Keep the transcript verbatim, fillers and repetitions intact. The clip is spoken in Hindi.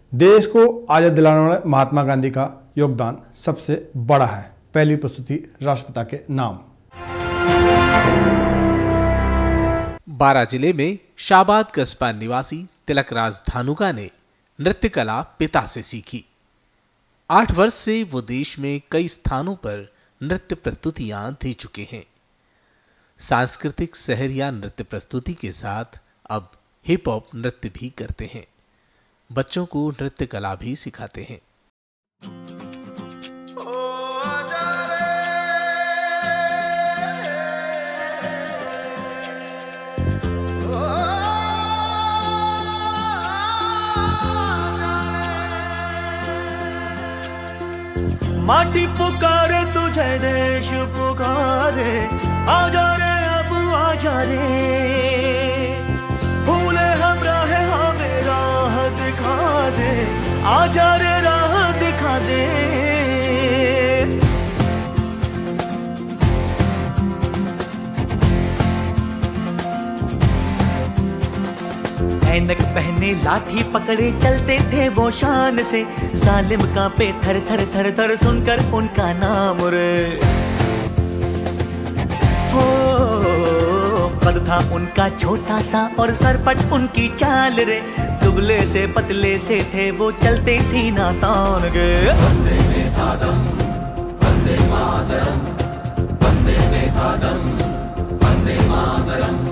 देश को आज़ाद दिलाने वाले महात्मा गांधी का योगदान सबसे बड़ा है। पहली प्रस्तुति राष्ट्रपिता के नाम। बारां जिले में शाबाद कस्बा निवासी तिलकराज धानुका ने नृत्य कला पिता से सीखी। आठ वर्ष से वो देश में कई स्थानों पर नृत्य प्रस्तुतियां दे चुके हैं। सांस्कृतिक सहरिया नृत्य प्रस्तुति के साथ अब हिप हॉप नृत्य भी करते हैं। बच्चों को नृत्य कला भी सिखाते हैं। माटी पुकारे तुझे, देश पुकारे, आजा रे अब आजा रे, भूले हम राह हमें राह दिखा दे, आजा रे राह दिखा दे। ऐनक पहने लाठी पकड़े चलते थे वो शान से, जालिम कांपे थर थर थर थर सुनकर उनका नाम रे। हो कद था उनका छोटा सा और सरपट उनकी चाल रे, दुबले से पतले से थे वो चलते सीना तान के। वंदे में था दम, वंदे मातरम, वंदे में था दम, वंदे मातरम।